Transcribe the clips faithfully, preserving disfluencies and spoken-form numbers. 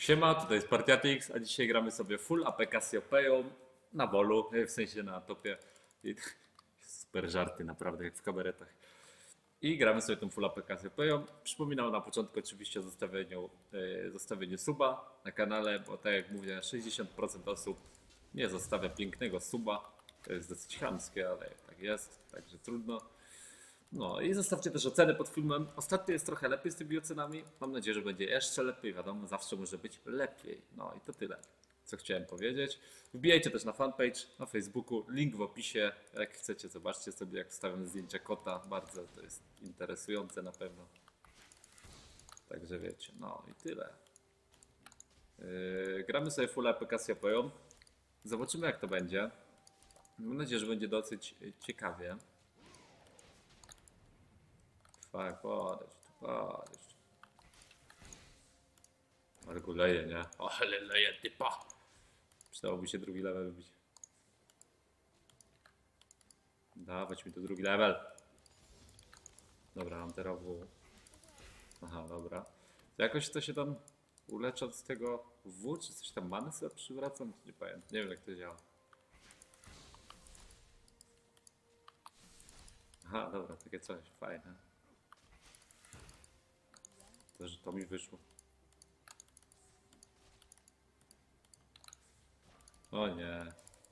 Siema, tutaj jest Partiatix, a dzisiaj gramy sobie full A P Cassiopeą na bolu, w sensie na topie. I super żarty naprawdę, jak w kabaretach. I gramy sobie tą full A P Cassiopeą. Przypominam na początku oczywiście o zostawieniu, e, zostawieniu suba na kanale, bo tak jak mówię, sześćdziesiąt procent osób nie zostawia pięknego suba. To jest dosyć chamskie, ale tak jest, także trudno. No i zostawcie też oceny pod filmem. Ostatnio jest trochę lepiej z tymi ocenami. Mam nadzieję, że będzie jeszcze lepiej. Wiadomo, zawsze może być lepiej. No i to tyle, co chciałem powiedzieć. Wbijajcie też na fanpage na Facebooku. Link w opisie. Jak chcecie, zobaczcie sobie, jak wstawiam zdjęcia kota. Bardzo to jest interesujące na pewno. Także wiecie. No i tyle. Yy, gramy sobie full A P Cassiopeą. Zobaczymy, jak to będzie. Mam nadzieję, że będzie dosyć ciekawie. Fak, podejdź, tu podejdź. Ale go leje, nie? O, ale leje typa. Przydałoby się drugi level wybić. Dawać mi tu drugi level. Dobra, mam teraz W. Aha, dobra. Jakoś to się tam ulecza z tego W, czy coś tam many sobie przywracam? Nie pamiętam, nie wiem jak to działa. Aha, dobra, takie coś, fajne. To, że to mi wyszło. O nie.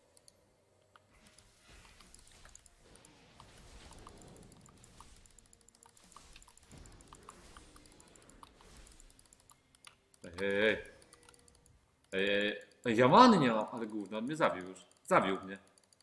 Ej, ej, ej, ej, ej, ja many nie mam, ale gówno, on mnie zabił już. Zabił mnie.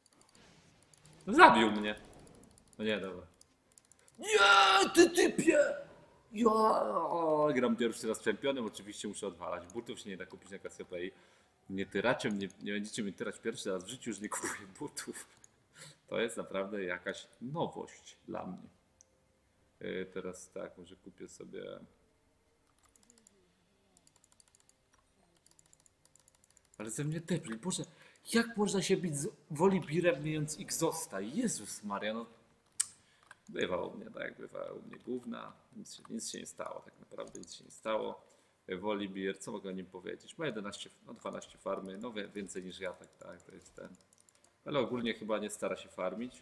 Zabił mnie. No nie, dobra. Nie, ty typie! Ja o, gram pierwszy raz czempionem, oczywiście muszę odwalać. Butów się nie da kupić na Cassiopei. Nie tyracie mnie, nie będziecie mi tyrać pierwszy raz w życiu, już nie kupuję butów. To jest naprawdę jakaś nowość dla mnie. Yy, teraz tak, może kupię sobie... Ale ze mnie debli, Boże, jak można się bić z Volibearem mając Exhausta? Jezus Maria, no... Bywa u mnie, tak jak bywa u mnie gówna, nic się, nic się nie stało, tak naprawdę nic się nie stało. Volibear, co mogę o nim powiedzieć? Ma jedenaście, no dwanaście farmy, no więcej niż ja, tak, tak, to jest ten. Ale ogólnie chyba nie stara się farmić.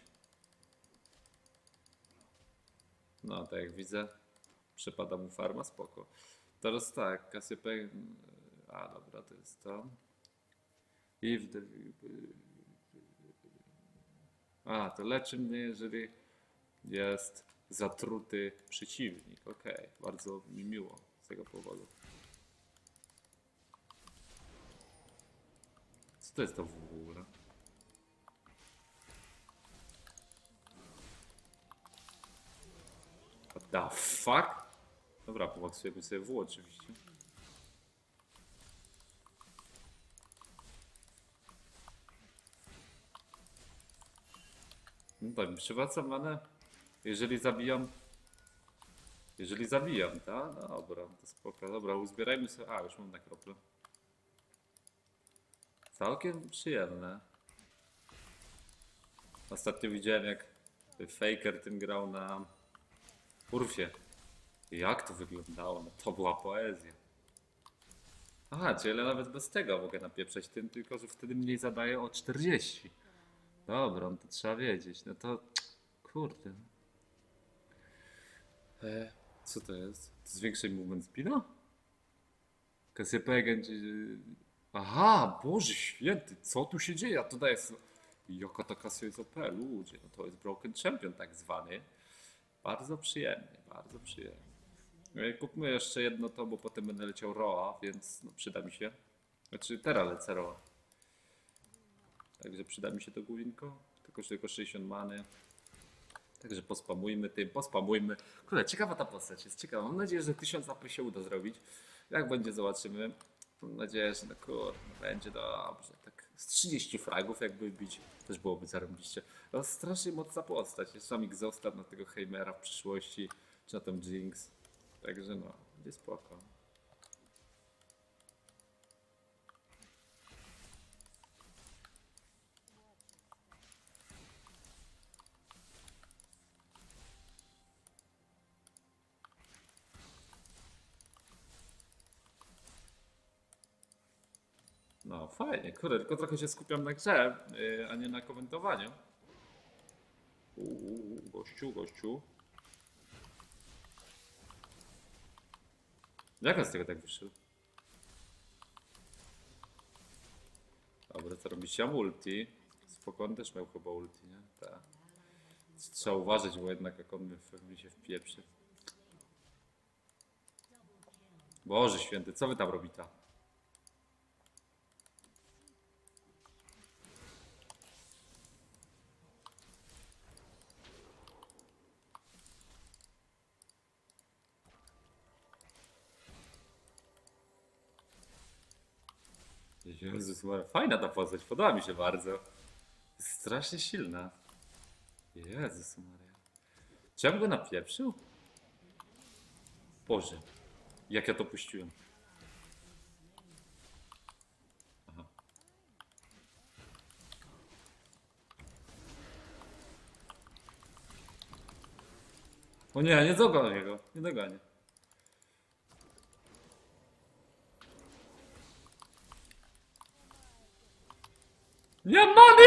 No, tak jak widzę, przepada mu farma, spoko. Teraz tak, Cassiopeia, a dobra, to jest to. I w... A, to leczy mnie, jeżeli jest zatruty przeciwnik. Okej, okay. Bardzo mi miło z tego powodu. Co to jest to w ogóle? What the fuck? Dobra, pomaksujemy sobie W oczywiście. No tak, przywracam manę. Jeżeli zabijam, jeżeli zabijam, tak? No dobra, to spoko. Dobra, uzbierajmy sobie, a już mam na krople. Całkiem przyjemne. Ostatnio widziałem jak Faker tym grał na Urfie. Jak to wyglądało? No to była poezja. Aha, czyli nawet bez tego mogę napieprzeć tym, tylko że wtedy mniej zadaje o czterdzieści. Dobra, no to trzeba wiedzieć. No to kurde. E, co to jest? To zwiększaj movement speeda? Cassiopeia. Aha, Boże święty, co tu się dzieje? A to jest... Jaka ta Cassia jest O P, ludzie. No to jest Broken Champion tak zwany. Bardzo przyjemnie, bardzo przyjemnie. Kupmy jeszcze jedno to, bo potem będę leciał Roa, więc no, przyda mi się. Znaczy teraz lecę Roa. Także przyda mi się to główinko. Tylko, tylko sześćdziesiąt many. Także pospamujmy tym, pospamujmy. Kurde, ciekawa ta postać, jest ciekawa. Mam nadzieję, że tysiąc A P się uda zrobić. Jak będzie, zobaczymy. Mam nadzieję, że no kurde, będzie dobrze. Tak z trzydziestu fragów jakby bić, też byłoby zarobiście. No, strasznie mocna postać. Jest sam Exhausta na tego Heimera w przyszłości, czy na tą Jinx. Także no, będzie spoko. No fajnie, kurde, tylko trochę się skupiam na grze, yy, a nie na komentowaniu. Uuu, gościu, gościu. Jak on z tego tak wyszedł? Dobra, co robić? Ja mam ulti. Spokojnie też miał chyba ulti, nie? Tak. Trzeba uważać, bo jednak jak on mi się wpieprzy. Boże święty, co wy tam robicie? Jezus Maria, fajna ta postać, podoba mi się bardzo. Jest strasznie silna. Jezus Maria. Czy ja bym go napieprzył? Boże, jak ja to puściłem. Aha. O nie, nie dogonię go, nie dogonię. Nie mam many!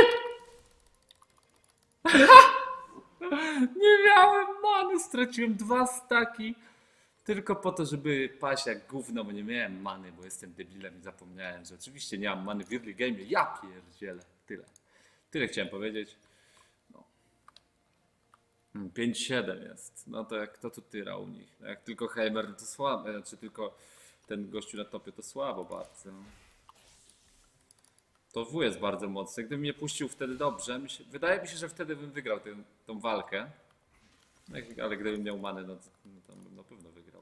Nie miałem many, straciłem dwa staki. Tylko po to, żeby paść jak gówno, bo nie miałem many, bo jestem debilem i zapomniałem, że oczywiście nie mam many w early game. Ja pierdzielę. Tyle. Tyle chciałem powiedzieć. No. pięć siedem jest. No to jak to tu tyra u nich. No jak tylko Heimer, no to słabo. Znaczy tylko ten gościu na topie to słabo bardzo. To W jest bardzo mocny. Gdybym mnie puścił wtedy dobrze, mi się, wydaje mi się, że wtedy bym wygrał tę, tą walkę. No, ale gdybym miał manę, no to, no to bym na pewno wygrał.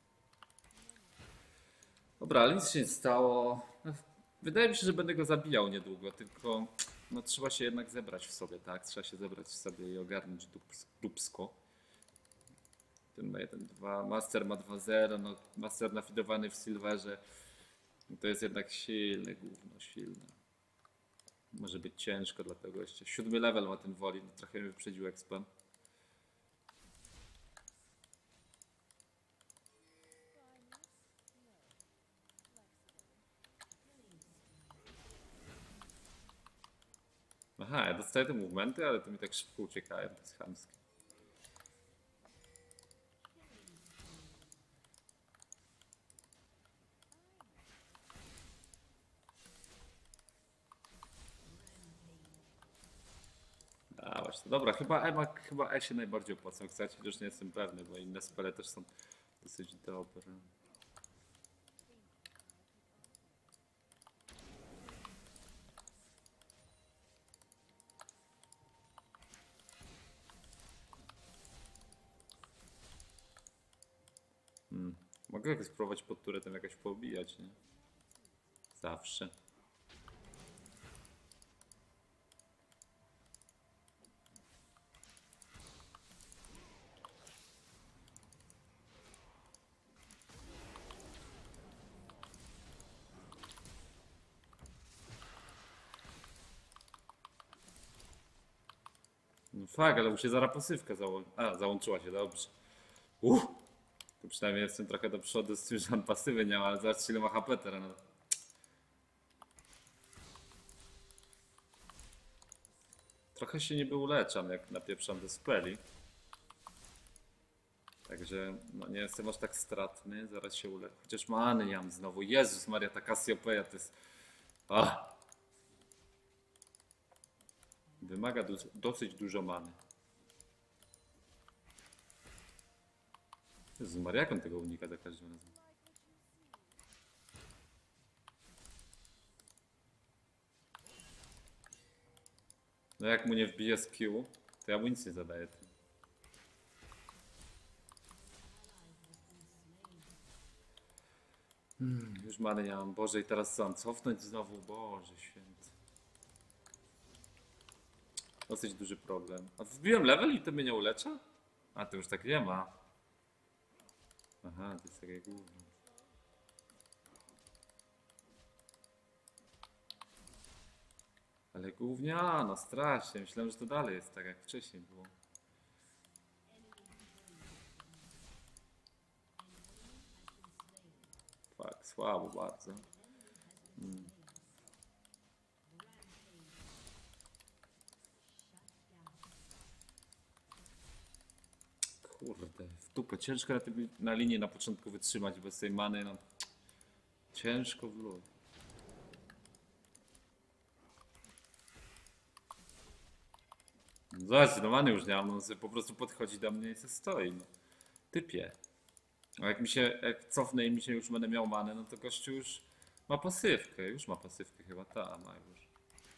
Dobra, ale nic się nie stało. Wydaje mi się, że będę go zabijał niedługo, tylko no, trzeba się jednak zebrać w sobie, tak? Trzeba się zebrać w sobie i ogarnąć dups, dupsko. Ten ma jeden dwa, Master ma dwa zero, no Master nafidowany w Silverze. To jest jednak silny, gówno, silny. Może być ciężko, dlatego jeszcze siódmy level ma ten Woli, no, trochę mnie wyprzedził Expan. Aha, ja dostaję te movementy, ale to mi tak szybko uciekają, to jest chamskie. A właśnie, dobra, chyba Ema, chyba E się najbardziej opłaca chceć, chociaż nie jestem pewny, bo inne spele też są dosyć dobre. Hmm. Mogę jakoś spróbować pod turetem jakoś poobijać, nie? Zawsze. No fakt, ale mu się zaraz pasywka załączyła. A, załączyła się, dobrze. Uff! To przynajmniej jestem trochę do przodu z tym, że on pasywy nie ma, ale zobaczcie ile ma H P teraz. Trochę się niby uleczam, jak napieprzam do speli. Także no, nie jestem aż tak stratny, zaraz się uleczę. Chociaż many nie mam znowu. Jezus Maria, ta Cassiopeia to jest... Ach. Wymaga du dosyć dużo many. Jezus Maria, jak on tego unika za każdym razem? No jak mu nie wbije z Q, to ja mu nic nie zadaję. Hmm, już many nie mam. Boże, i teraz co? Cofnąć znowu? Boże święty. Dosyć duży problem. A wbiłem level i to mnie nie ulecza? A to już tak nie ma. Aha, to jest takie gówno. Ale gówniano, strasznie. Myślałem, że to dalej jest tak jak wcześniej było. Tak, słabo bardzo. Hmm. Kurde, w dupę. Ciężko na, tym, na linii na początku wytrzymać bez tej many. No. Ciężko w lód. Zobaczcie, no many już nie mam, on sobie po prostu podchodzi do mnie i se stoi. No. Typie. A jak mi się, jak cofnę i mi się już będę miał manę, no to gościu już ma pasywkę. Już ma pasywkę chyba, ta ma już.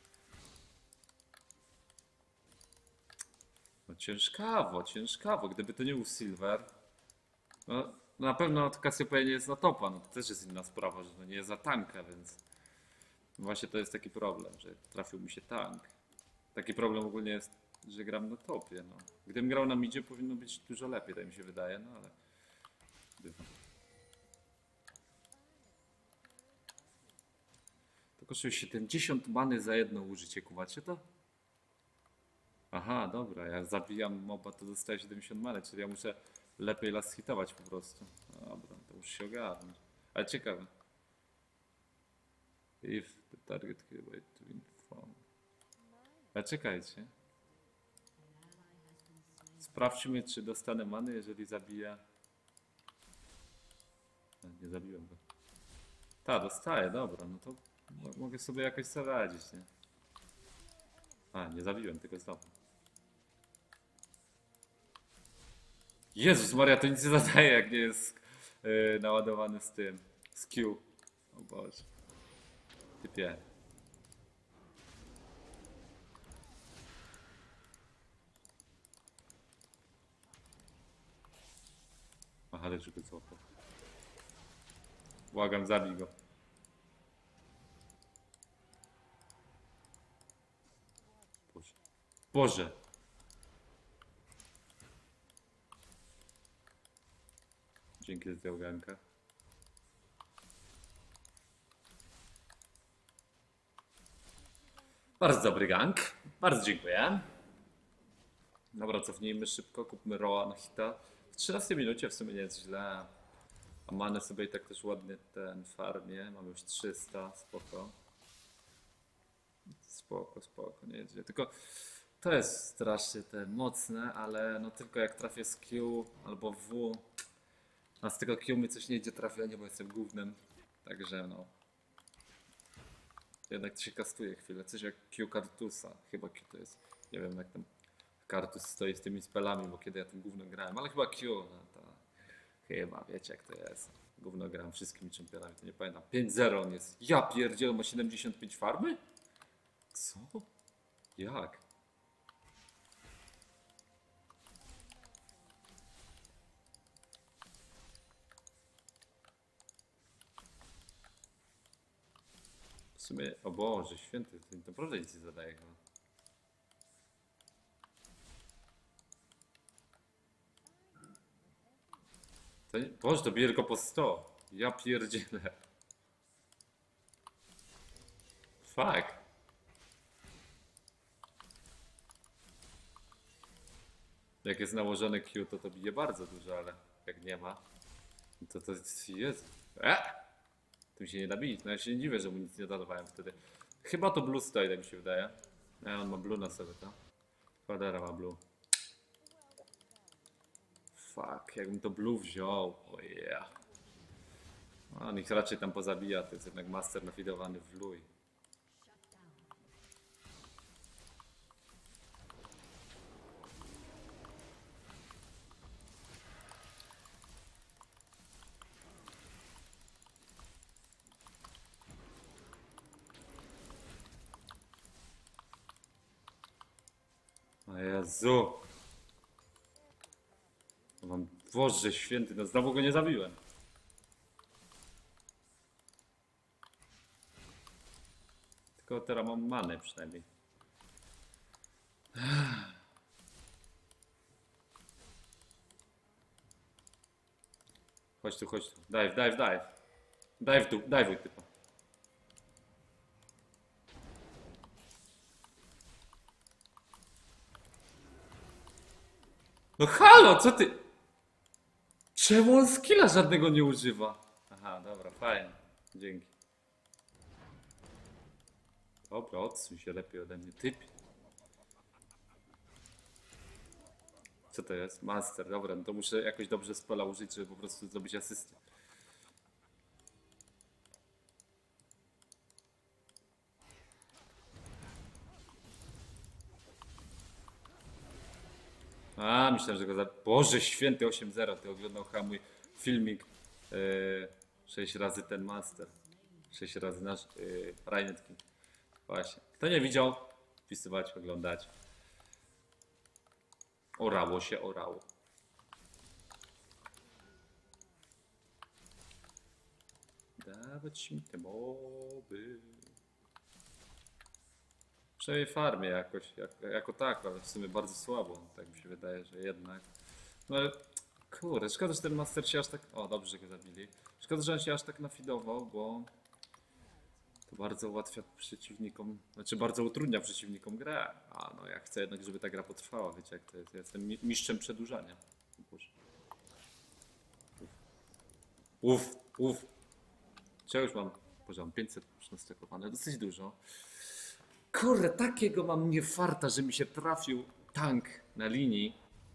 No ciężkawo, ciężkawo. Gdyby to nie był Silver, no na pewno Cassiopeia nie jest na topa, no to też jest inna sprawa, że to nie jest za tanka, więc właśnie to jest taki problem, że trafił mi się tank. Taki problem ogólnie jest, że gram na topie, no. Gdybym grał na midzie, powinno być dużo lepiej, tak mi się wydaje, no ale bywa. To kosztuje siedemdziesiąt many za jedno użycie, kumacie to? Aha, dobra, ja zabijam moba, to dostaję siedemdziesiąt many, czyli ja muszę lepiej las hitować po prostu. Dobra, to już się ogarnę. Ale ciekawe. If the target by to inform. Ale czekajcie. Sprawdźmy, czy dostanę many, jeżeli zabija. Nie zabiłem go. Ta, dostaję, dobra, no to mogę sobie jakoś zaradzić, nie? A, nie zabiłem, tylko znowu. Jezus Maria, to nic nie zadaje, jak nie jest yy, naładowany z tym, z Q. O Boże. Typie. Aha, ale żeby złapał. Błagam, zabij go. Boże. Boże. Dzięki za oganka. Bardzo dobry gang. Bardzo dziękuję. Dobra, cofnijmy szybko, kupmy Roa na hita. W trzynastej minucie w sumie nie jest źle. A manę sobie i tak też ładnie ten farmie. Mamy już trzysta, spoko. Spoko, spoko, nie jest źle. Tylko to jest strasznie te mocne, ale no tylko jak trafię z Q albo W. A z tego Q mi coś nie idzie trafienie, bo jestem głównym. Także no. Jednak to się kastuje chwilę. Coś jak Q Kartusa. Chyba Q to jest. Nie wiem jak tam Kartus stoi z tymi spelami, bo kiedy ja tym gównem grałem. Ale chyba Q, no to chyba wiecie jak to jest. Gówno grałem wszystkimi czempionami, to nie pamiętam. pięć zero on jest. Ja pierdzielę, ma siedemdziesiąt pięć farmy? Co? Jak? W sumie, o Boże, święty, to naprawdę nic nie zadaje chyba. To nie, Boże, to bije tylko po sto. Ja pierdzielę. Fuck. Jak jest nałożone Q, to to bije bardzo dużo, ale jak nie ma, to to jest... E! Tym się nie da bić. No ja się nie dziwię, że mu nic nie dodawałem wtedy. Chyba to blue stoi, tak mi się wydaje. Nie, on ma blue na sobie, to. Kwadera ma blue. Fuck, jakbym to blue wziął. Oh yeah. On ich raczej tam pozabija, to jest jednak master nafidowany w blue. O Jezu. Mam Boże święty, no znowu go nie zabiłem. Tylko teraz mam manę przynajmniej. Chodź tu, chodź tu. Dive, dive, dive. Dive tu, dive typa. No halo, co ty? Czemu on skilla żadnego nie używa? Aha, dobra, fajnie. Dzięki. Dobra, odsuń się lepiej ode mnie, typ. Co to jest? Master, dobra, no to muszę jakoś dobrze spela użyć, żeby po prostu zrobić asystę. A, myślałem, że go za... Boże święty, osiem zero, ty oglądał chyba mój filmik yy, sześć razy ten master. sześć razy nasz yy, Reinetki. Właśnie. Kto nie widział, wpisywać, oglądać. Orało się, orało. Dawać mi te moby. Przynajmniej farmie jakoś, jak, jako tak, ale w sumie bardzo słabo, tak mi się wydaje, że jednak. No ale kurde, szkoda, że ten master się aż tak. O, dobrze, że go zabili. Szkoda, że on się aż tak nafidował, bo to bardzo ułatwia przeciwnikom, znaczy bardzo utrudnia przeciwnikom grę. A no ja chcę jednak, żeby ta gra potrwała, wiecie jak to jest. Ja jestem mistrzem przedłużania. Uf, uf. Czy ja już mam, boże, mam pięćset już nastekowane, dosyć dużo. Kurde, takiego mam niefarta, że mi się trafił tank na linii.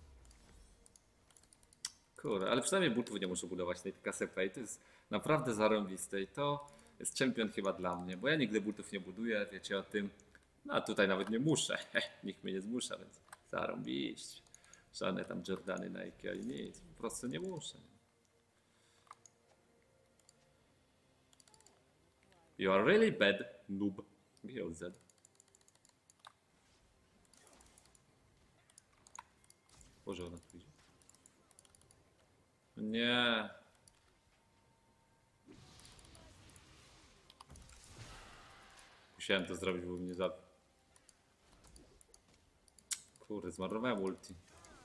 Kurde, ale przynajmniej butów nie muszę budować tej K S P i to jest naprawdę zarąbiste i to jest czempion chyba dla mnie, bo ja nigdy butów nie buduję, wiecie o tym. No a tutaj nawet nie muszę, nikt mnie nie zmusza, więc zarąbiście. Żadne tam Jordany, Nike, ani nic, po prostu nie muszę. You are really bad, noob. G O Z. Boże, ona tu idzie. Nie. Musiałem to zrobić, bo mnie zabił. Kurde, zmarnowałem ulti.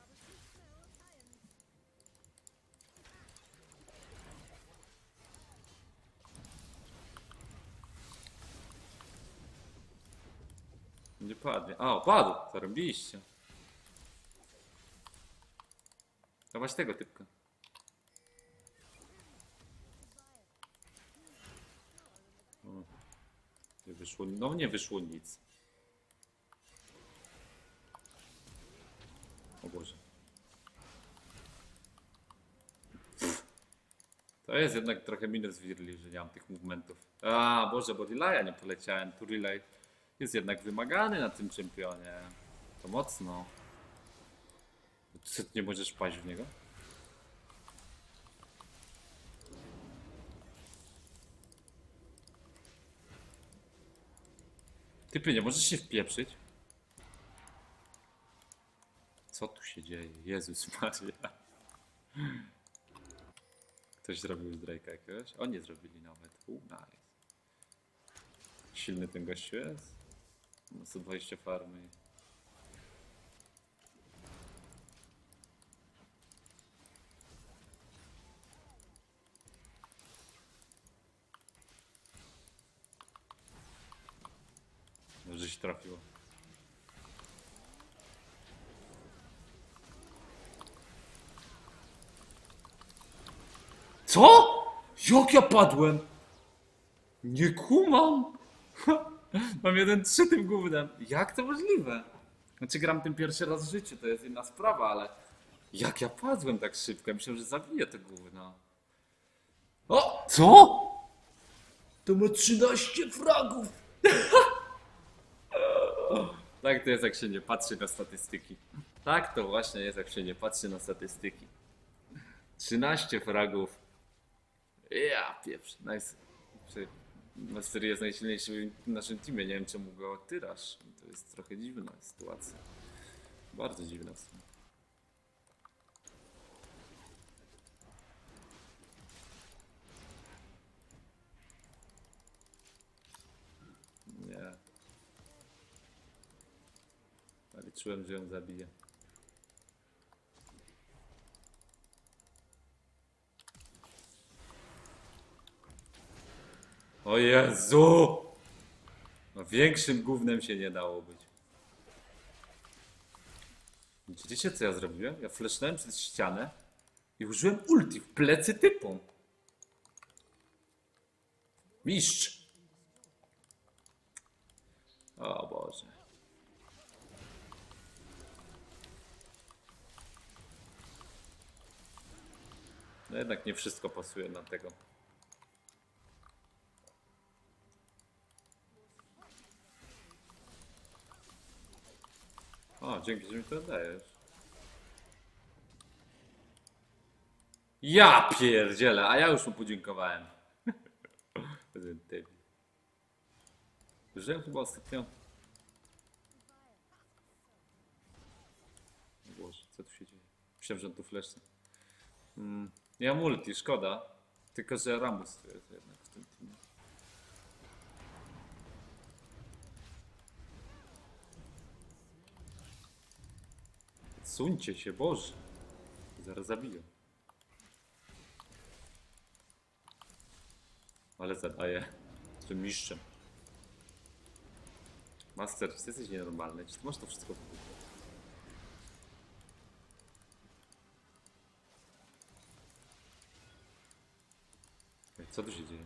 Nie padnie. A, padł! Zarobiliście. Dawać tego typka. O, nie wyszło, no nie wyszło nic. O Boże. To jest jednak trochę minus w Wirli, że nie mam tych movementów. A, Boże, bo Relaya nie poleciałem. Tu Relay jest jednak wymagany na tym czempionie. To mocno. Ty nie możesz paść w niego? Typy, nie możesz się wpieprzyć? Co tu się dzieje? Jezus Maria. Ktoś zrobił z Drake'a jakiegoś? Oni zrobili nawet. U, nice. Silny ten gościu jest? Ma sto dwadzieścia farmy. Może się trafiło. Co? Jak ja padłem? Nie kumam. Mam jeden trzy tym gównem. Jak to możliwe? Znaczy gram tym pierwszy raz w życiu, to jest inna sprawa, ale jak ja padłem tak szybko? Ja myślałem, że zabiję to gówno. O! Co? To ma trzynaście fragów. Tak to jest, jak się nie patrzy na statystyki. Tak to właśnie jest, jak się nie patrzy na statystyki. trzynaście fragów. Ja pieprz. Nice. Master jest najsilniejszy w naszym teamie. Nie wiem, czemu go tyrasz. To jest trochę dziwna sytuacja. Bardzo dziwna w sumie. Nie. Liczyłem, że ją zabiję. O Jezu! No większym gównem się nie dało być. Widzicie, co ja zrobiłem? Ja flashnąłem przez ścianę i użyłem ulti w plecy typom. Mistrz! O Boże. No jednak nie wszystko pasuje na tego. O, dzięki, że mi to dajesz. Ja pierdzielę, a ja już mu podziękowałem. Żyłem chyba ostatnio. Boże, co tu się dzieje? Myślałem, że on tu fleszce. Mm, ja multi, szkoda. Tylko, że Ramus to jest jednak w tym teamie. Suńcie się, Boże. Zaraz zabiję. Ale zadaję tym mistrzem. Master, czy ty jesteś nienormalny? Czy ty masz to wszystko w głowie? Co tu się dzieje?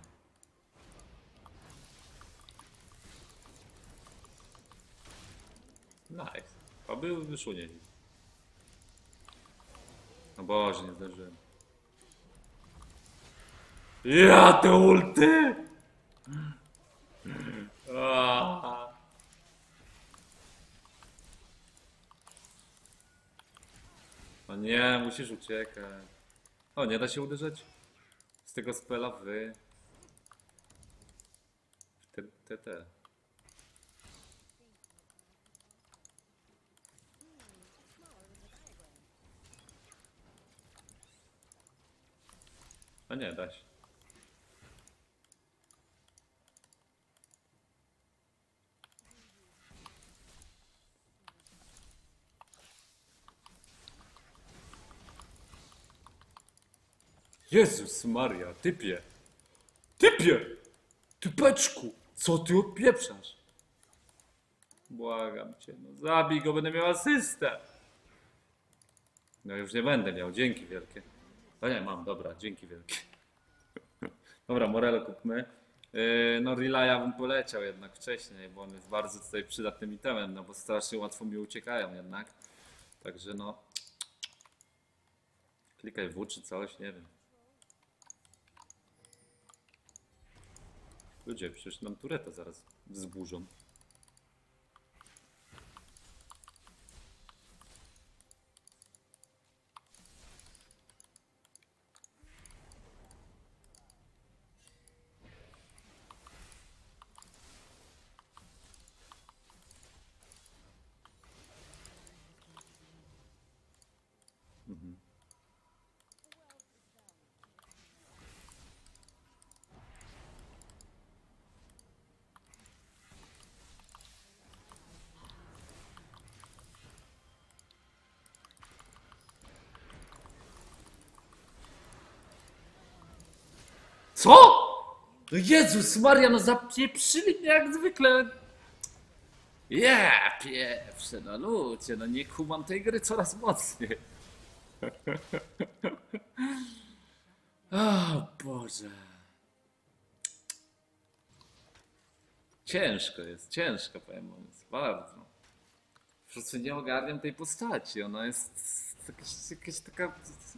Nice. A był wyszło nie. No Boże, nie zdążyłem. Ja te ulty! Aaaa. O nie, musisz uciekać. O, nie da się uderzać z tego spela w w te, te, te. A nie, da się. Jezus Maria, typie! Typie! Typeczku! Co ty odpieprzasz? Błagam cię, no zabij go, będę miał asystę! No już nie będę miał, dzięki wielkie. No nie, mam, dobra, dzięki wielkie. Dobra, Morello kupmy. Yy, no Relaya bym poleciał jednak wcześniej, bo on jest bardzo tutaj przydatnym itemem, no bo strasznie łatwo mi uciekają jednak. Także no... Klikaj W czy coś, nie wiem. Ludzie, przecież nam tureta zaraz wzburzą. Mhm. Co? No Jezus Maria, no zapieprzyli mnie jak zwykle. Ja pieprzę, no ludzie, no nie kumam tej gry coraz mocniej. O Boże. Ciężko jest, ciężko powiem wam, jest bardzo. Po prostu nie ogarniam tej postaci, ona jest jakaś, jakaś taka...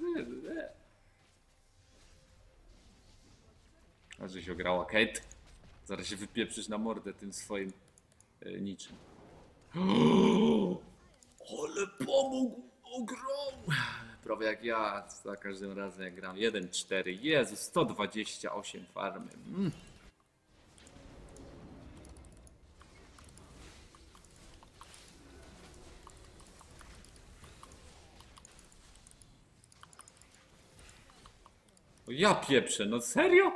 A że się grała Kate, zaraz się wypieprzysz na mordę tym swoim e, niczym. Ale pomógł, ograł! Prawie jak ja, za każdym razem jak gram. jeden cztery, Jezu, sto dwadzieścia osiem farmy. Mm. O ja pieprzę, no serio?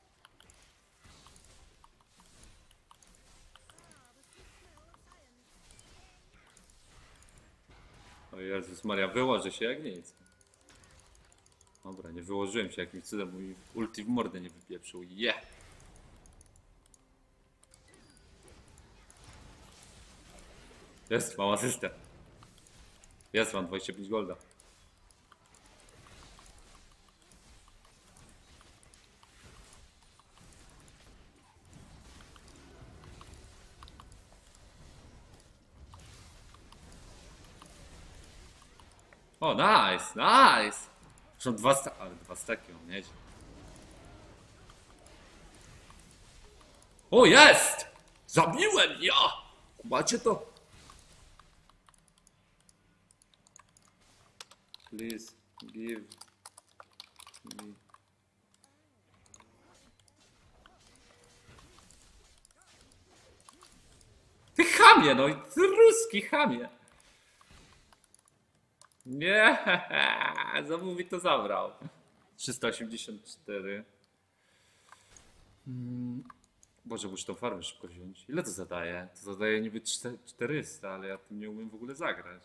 O Jezus Maria, wyłożę się jak nic. Dobra, nie wyłożyłem się jakimś cudem, mój ulti w mordę nie wypieprzył. Je! Yeah. Jest, mam asystę. Jest, mam dwadzieścia pięć golda. O, nice, nice! Są dwa staki, ale dwa staki mam, nieźle. O, jest! Zabiłem ja! Macie to? Please give me. Ty chamie, no i ty ruski chamie. Nie, znowu mi to zabrał. trzysta osiemdziesiąt cztery. Hmm. Boże, muszę tą farmę szybko wziąć. Ile to zadaje? To zadaje niby czterysta, ale ja tym nie umiem w ogóle zagrać.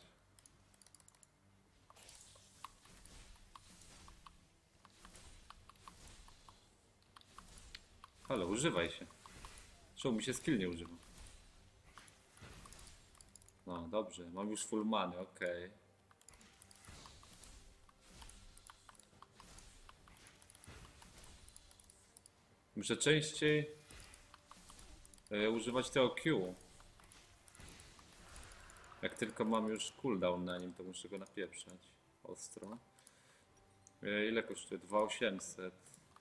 Halo, używaj się. Czemu mi się skill nie używa? No dobrze, mam już full money, okej. Okay. Muszę częściej e, używać tego Q. Jak tylko mam już cooldown na nim, to muszę go napieprzać ostro. E, ile kosztuje? dwa tysiące osiemset.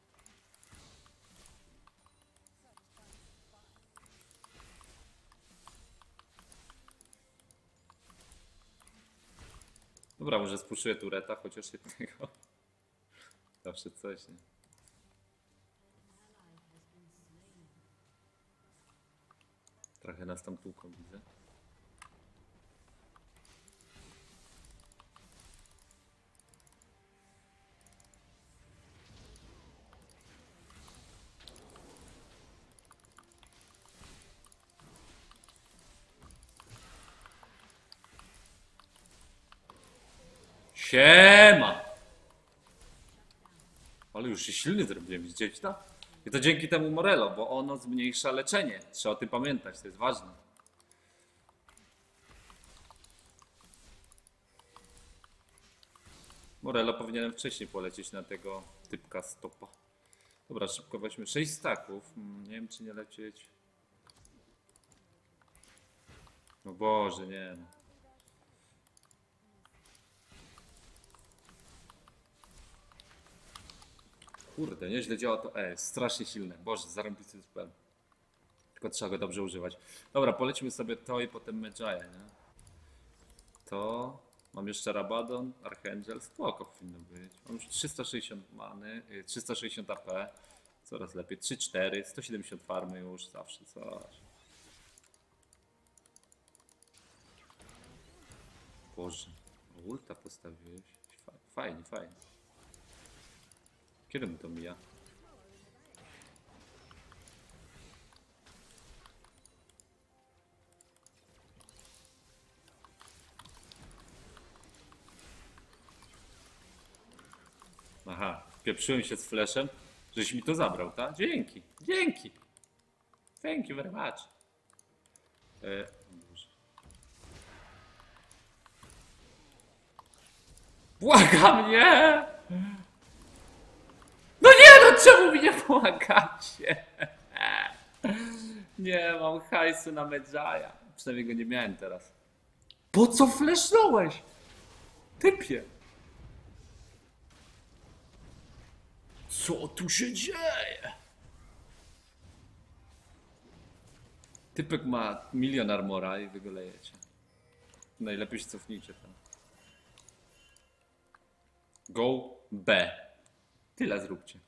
Dobra, może spuszuję tureta, chociaż jednego. Zawsze coś, nie? Trochę nas tam tłuką, widzę. Siema! Ale już się silny zrobiłem, widzicie to? I to dzięki temu Morello, bo ono zmniejsza leczenie. Trzeba o tym pamiętać, to jest ważne. Morello powinienem wcześniej polecieć na tego typka stopa. Dobra, szybko weźmy sześć staków. Nie wiem, czy nie lecieć. No Boże, nie no. Kurde, nieźle działa to E, jest strasznie silne. Boże, zarąbisty spell. Tylko trzeba go dobrze używać. Dobra, polecimy sobie to i potem Medjaya, nie? To... Mam jeszcze Rabadon, Archangel, spoko powinno być. Mam już trzysta sześćdziesiąt many, trzysta sześćdziesiąt A P. Coraz lepiej, trzy cztery, sto siedemdziesiąt farmy już, zawsze coś. Boże, ulta postawiłeś. Fajnie, fajnie. Kiedy mu to mija? Aha, pieprzyłem się z flashem, żeś mi to zabrał, tak? Dzięki, dzięki. Thank you very much. E, Błagam, nie! No nie, no czemu mi nie pomagacie? Nie mam hajsu na Medjaya. Przynajmniej go nie miałem teraz. Po co flashnąłeś? Typie. Co tu się dzieje? Typek ma milion armora i wy go lejecie. Najlepiej się cofnijcie tam. Go B. Tyle zróbcie.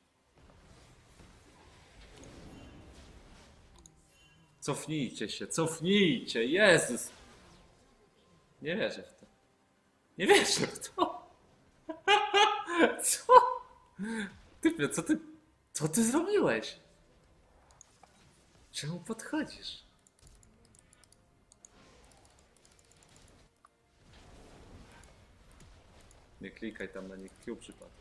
Cofnijcie się, cofnijcie, Jezus! Nie wierzę w to. Nie wierzę w to. Co? Typie, co ty, co ty zrobiłeś? Czemu podchodzisz? Nie klikaj tam na nich Q przypadku.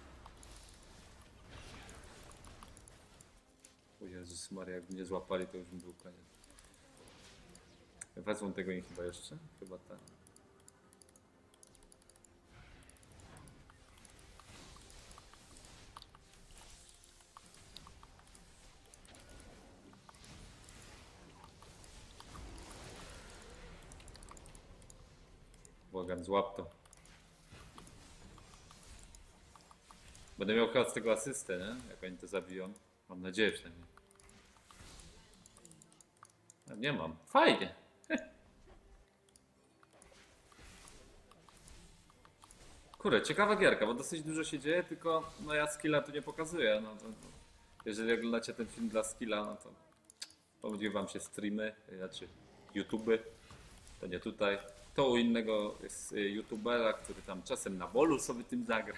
O Jezus Maria, jakby nie złapali, to już bym był koniec. Wezmą tego nie chyba jeszcze? Chyba tak. Błagam, złap to. Będę miał chyba z tego asystę, nie? Jak oni to zabiją. Mam nadzieję przynajmniej. A nie mam. Fajnie. Kurde, ciekawa gierka, bo dosyć dużo się dzieje, tylko no ja skilla tu nie pokazuję. No, to, to, jeżeli oglądacie ten film dla skilla, no to pomyliły wam się streamy, znaczy YouTuby. To nie tutaj. To u innego jest youtubera, który tam czasem na bolu sobie tym zagra.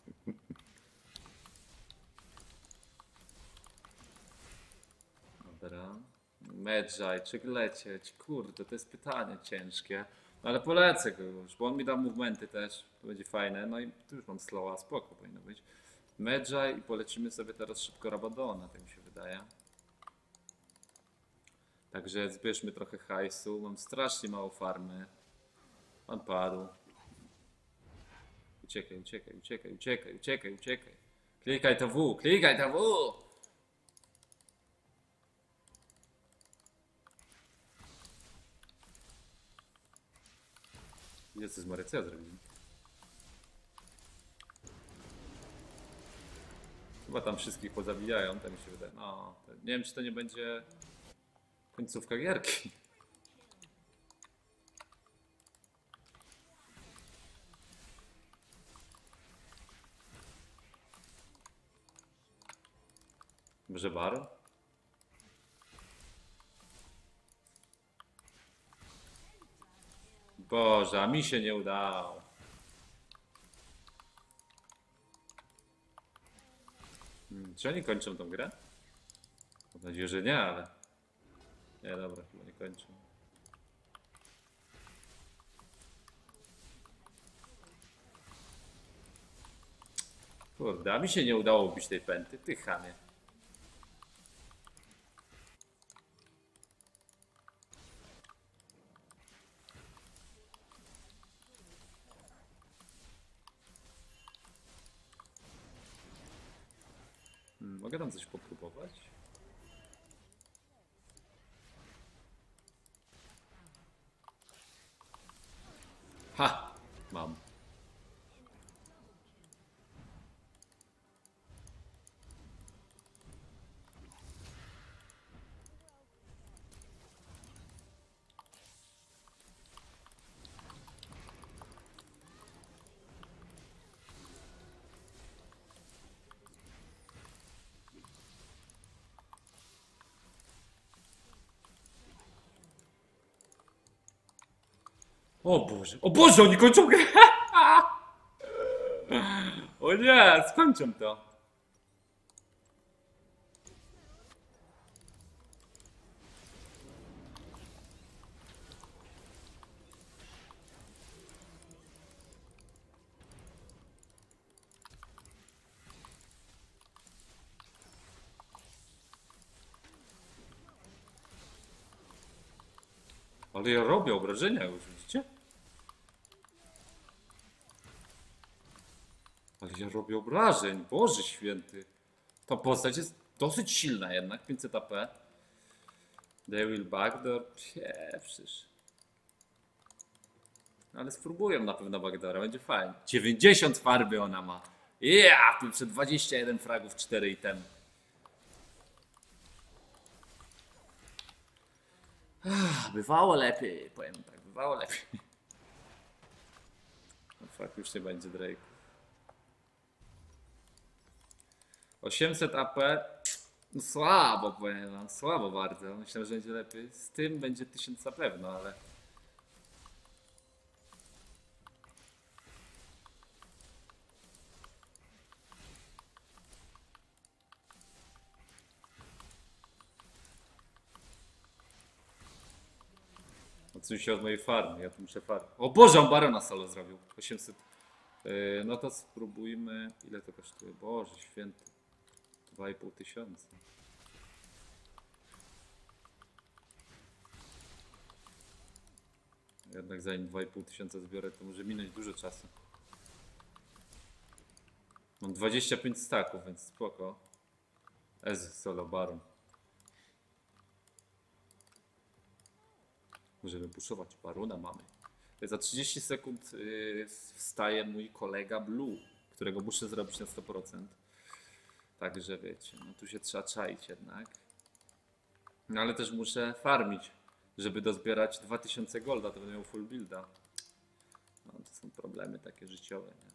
Dobra. Medjay, czy lecieć? Kurde, to jest pytanie ciężkie. No ale polecę go już, bo on mi da movementy też. To będzie fajne. No i tu już mam slowa, spoko powinno być. Medjay i polecimy sobie teraz szybko Rabadona, tak mi się wydaje. Także zbierzmy trochę hajsu. Mam strasznie mało farmy. On padł. Uciekaj, uciekaj, uciekaj, uciekaj, uciekaj, uciekaj. Klikaj to W, klikaj to W! Jezus Maria, co ja zrobiłem? Chyba tam wszystkich pozabijają, tak mi się wydaje. No, to nie wiem, czy to nie będzie końcówka gierki. Może Baron? Boże, a mi się nie udało. Hmm, czy oni kończą tą grę? Mam nadzieję, że nie, ale... Nie, dobra, chyba nie kończą. Kurde, a mi się nie udało ubić tej pęty, ty chamie. Hmm, mogę tam coś popróbować? Ha! Mam. O Boże, o Boże, oni kończą grę! O nie, skończą to. Ale ja robię obrażenia już, widzicie? Ale ja robię obrażeń, Boże święty. Ta postać jest dosyć silna jednak, pięćset A P. Devil Backdoor, pieprzysz. Ale spróbują na pewno Backdoora, będzie fajnie. dziewięćdziesiąt farby ona ma. Ja, tu przed dwadzieścia jeden fragów, cztery itemy. Ach, bywało lepiej, powiem tak, bywało lepiej. No fuck, już nie będzie Drake. osiemset A P, no słabo powiem wam, słabo bardzo. Myślę, że będzie lepiej. Z tym będzie tysiąc na pewno, ale... Odsuń się od mojej farmy, ja tu muszę farmy. O Boże, on Barona solo zrobił. osiemset. Yy, no to spróbujmy. Ile to kosztuje? Boże święty. dwa i pół tysiąca. Jednak zanim dwa i pół tysiąca zbiorę, to może minąć dużo czasu. Mam dwadzieścia pięć staków, więc spoko. Ez solo Baron. Możemy puszować. Barona mamy. Za trzydzieści sekund yy, wstaje mój kolega Blue, którego muszę zrobić na sto procent. Także wiecie, no tu się trzeba czaić jednak. No ale też muszę farmić, żeby dozbierać dwa tysiące golda, to będę miał full builda. No to są problemy takie życiowe, nie?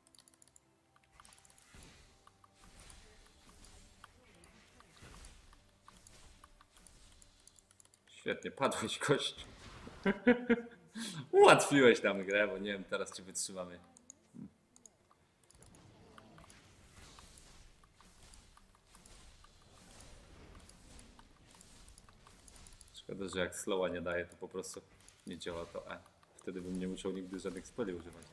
Świetnie, padłeś kość. Ułatwiłeś nam grę, bo nie wiem, teraz cię wytrzymamy. Szkoda, że jak slowa nie daje, to po prostu nie działa to E. Wtedy bym nie musiał nigdy żadnych speli używać.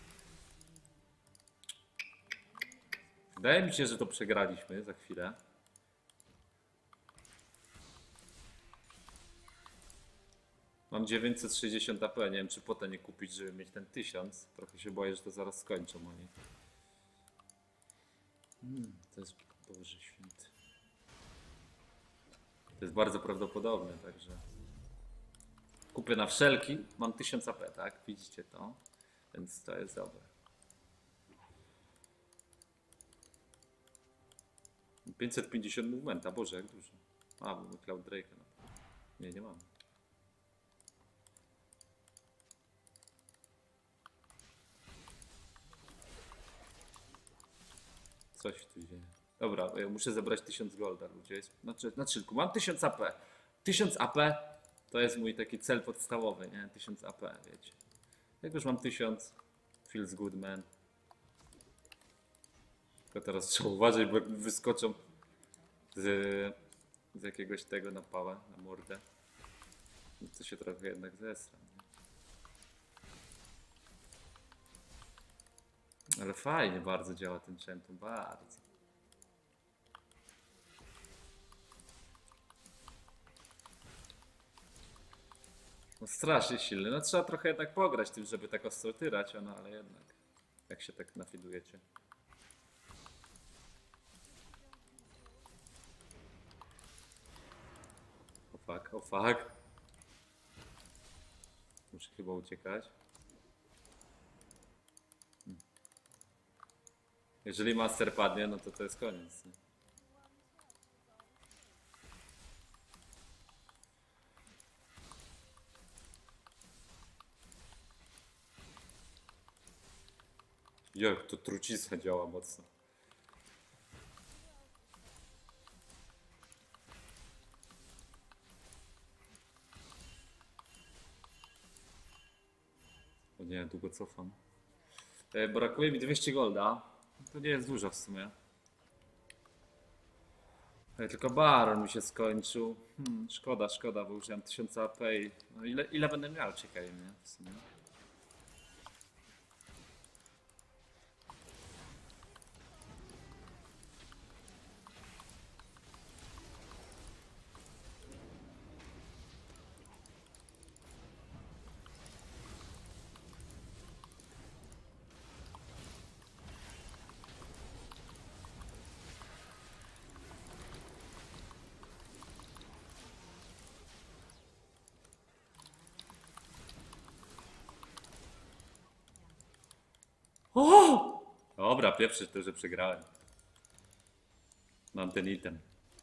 Wydaje mi się, że to przegraliśmy za chwilę. Mam dziewięćset sześćdziesiąt A P, nie wiem czy potem nie kupić, żeby mieć ten tysiąc. Trochę się boję, że to zaraz skończą oni. Hmm, to jest Boże Święty. To jest bardzo prawdopodobne, także kupię na wszelki, mam tysiąc A P, tak? Widzicie to? Więc to jest dobre. pięćset pięćdziesiąt movementa, Boże jak dużo. A, mamy Cloud Drake'a. No. Nie, nie mam. Coś tu dzieje. Dobra, ja muszę zebrać tysiąc golda, ludzie. Znaczy, na szylku. Mam tysiąc A P. tysiąc A P to jest mój taki cel podstawowy, nie? tysiąc A P, wiecie. Jak już mam tysiąc, feels good, man. Tylko teraz trzeba uważać, bo wyskoczą z, z jakiegoś tego na pałę, na mordę. No to się trochę jednak zesra. Ale fajnie bardzo działa ten Centum, bardzo. No strasznie silny, no trzeba trochę jednak pograć tym, żeby tak ostro tyrać, no ale jednak, jak się tak nafidujecie. O fuck, o fuck. Muszę chyba uciekać. Jeżeli master padnie, no to to jest koniec. Nie? Jak to trucizna działa mocno. O nie, długo cofam. E, brakuje mi dwieście golda. To nie jest dużo w sumie. E, tylko baron mi się skończył. Hmm, szkoda, szkoda, bo użyłem tysiąc A P. No ile, ile będę miał? Czekaj, nie? W sumie. O! Dobra, pierwszy to, że przegrałem. Mam ten item.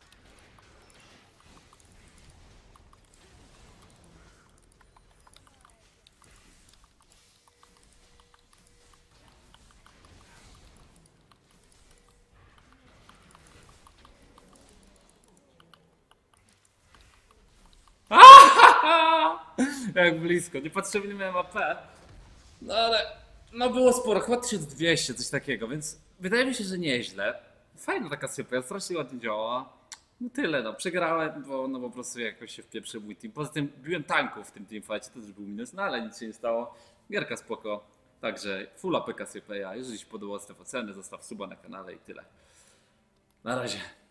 Jak blisko, niepotrzebnie miałem A P. No ale, no było sporo, chyba tysiąc dwieście, coś takiego, więc wydaje mi się, że nieźle. Fajna taka sypia, strasznie ładnie działa. No tyle, no przegrałem, bo no po prostu jakoś się wpieprzył mój team. Poza tym biłem tanków w tym teamfightie, to też był minus, no ale nic się nie stało. Gierka spoko. Także full A P Cassiopeia. Jeżeli ci podobał, staw oceny, zostaw suba na kanale i tyle. Na razie.